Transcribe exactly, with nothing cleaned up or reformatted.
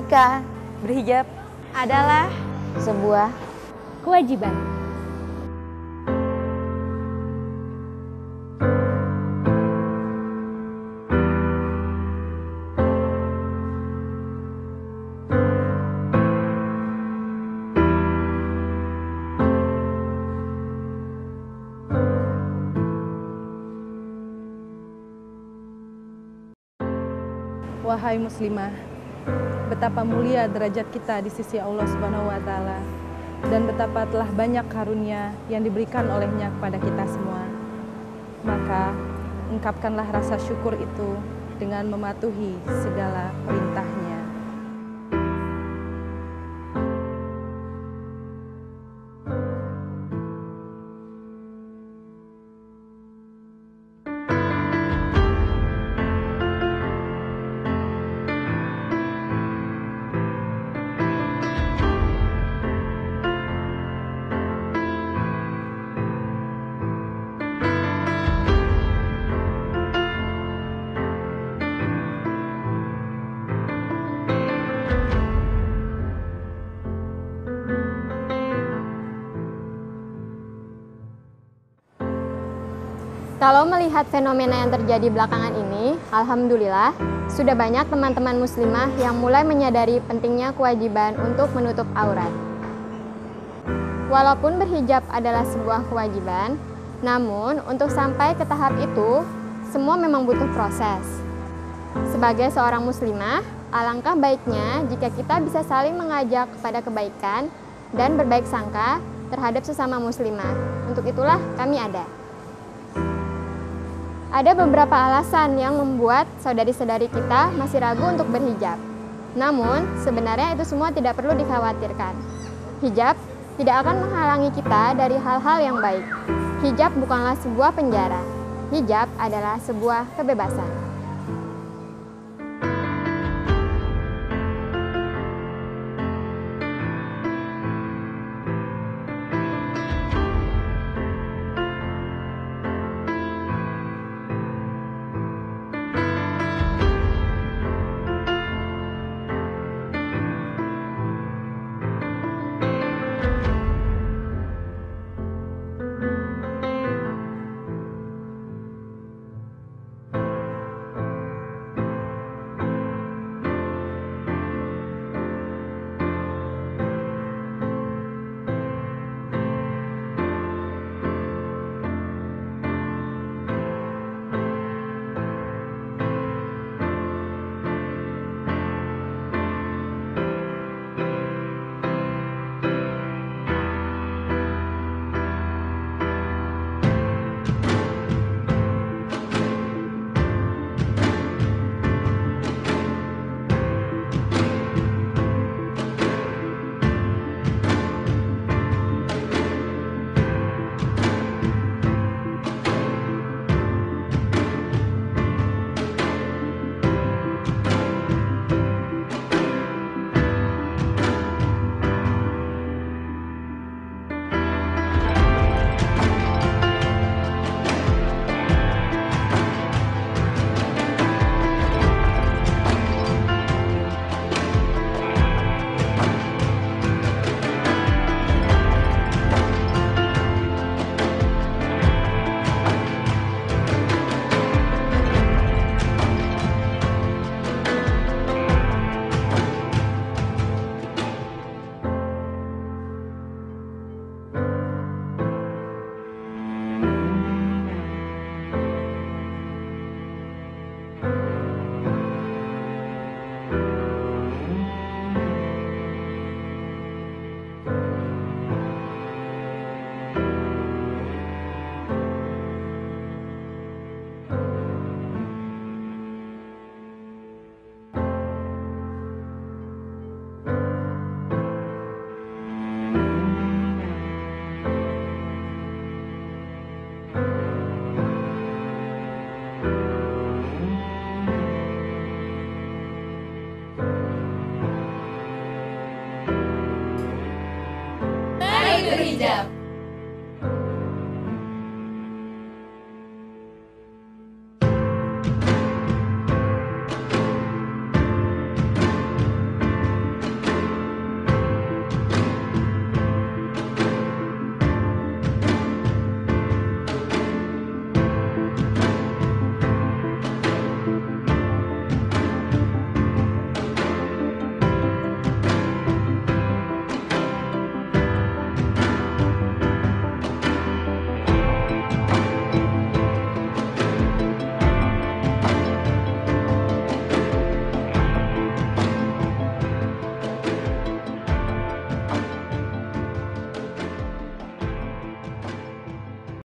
Jika berhijab adalah sebuah kewajiban. Wahai muslimah, betapa mulia derajat kita di sisi Allah Subhanahu wa taala dan betapa telah banyak karunia yang diberikan olehnya kepada kita semua. Maka ungkapkanlah rasa syukur itu dengan mematuhi segala perintahnya. Kalau melihat fenomena yang terjadi belakangan ini, alhamdulillah, sudah banyak teman-teman muslimah yang mulai menyadari pentingnya kewajiban untuk menutup aurat. Walaupun berhijab adalah sebuah kewajiban, namun untuk sampai ke tahap itu, semua memang butuh proses. Sebagai seorang muslimah, alangkah baiknya jika kita bisa saling mengajak kepada kebaikan dan berbaik sangka terhadap sesama muslimah. Untuk itulah kami ada. Ada beberapa alasan yang membuat saudari-saudari kita masih ragu untuk berhijab. Namun, sebenarnya itu semua tidak perlu dikhawatirkan. Hijab tidak akan menghalangi kita dari hal-hal yang baik. Hijab bukanlah sebuah penjara. Hijab adalah sebuah kebebasan. Berhijab.